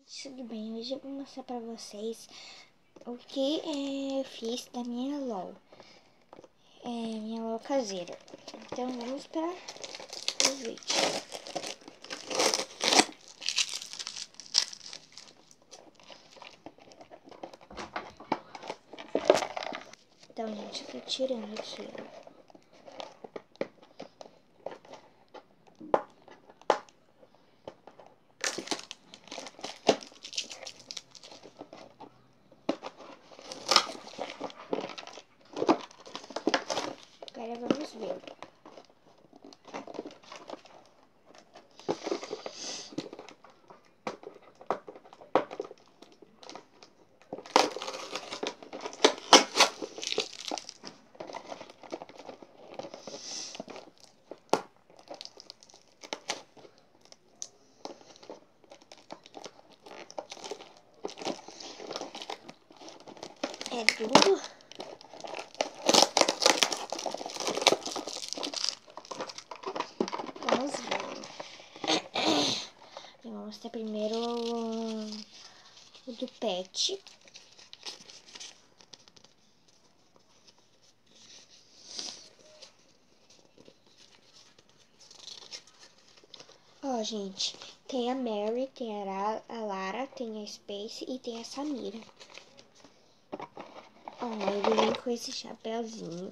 Tudo bem, hoje eu vou mostrar pra vocês o que eu fiz da minha LOL. Minha LOL caseira. Então vamos para o vídeo. Então, gente, eu tô tirando aqui, ó. Agora vamos ver. É duro. Vamos ver. Eu vou mostrar primeiro o do pet. Ó, gente, tem a Mary, tem a Lara, tem a Space e tem a Samira. Ó, ele vem com esse chapéuzinho.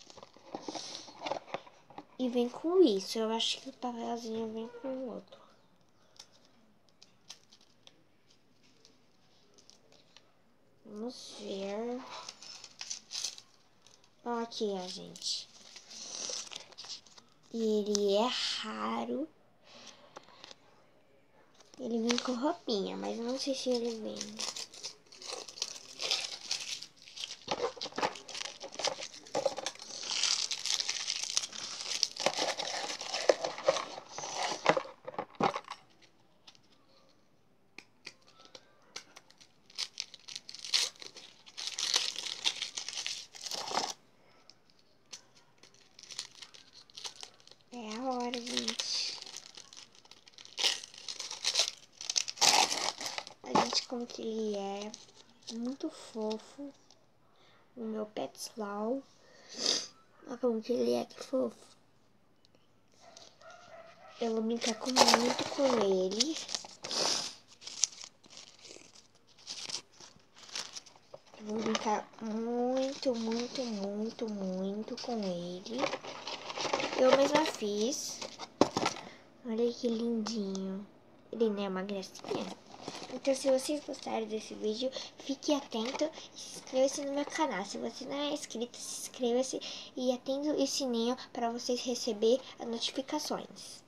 E vem com isso. Eu acho que o papelzinho vem com o outro. Vamos ver. Ó, aqui, ó, gente. E ele é raro. Ele vem com roupinha, mas eu não sei se ele vem. É a hora, gente. A gente, como que ele é muito fofo. O meu Petslau. Olha como que ele é, que fofo. Eu vou brincar muito com ele. Eu vou brincar muito com ele. Eu mesma fiz. Olha que lindinho. Ele não é uma gracinha? Então, se vocês gostaram desse vídeo, fique atento e se inscreva-se no meu canal. Se você não é inscrito, se inscreva-se e atenda o sininho para vocês receberem as notificações.